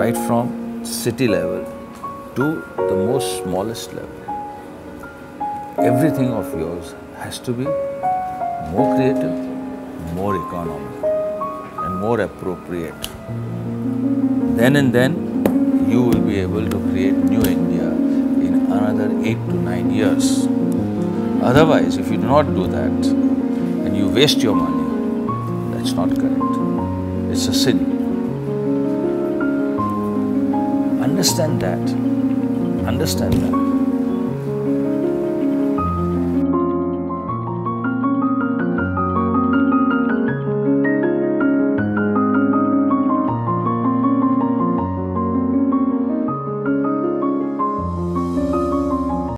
right from city level to the most smallest level. Everything of yours has to be more creative, more economical, and more appropriate. Then and then, you will be able to create new India in another 8 to 9 years. Otherwise, if you do not do that and you waste your money, that's not correct. It's a sin. Understand that. Understand that.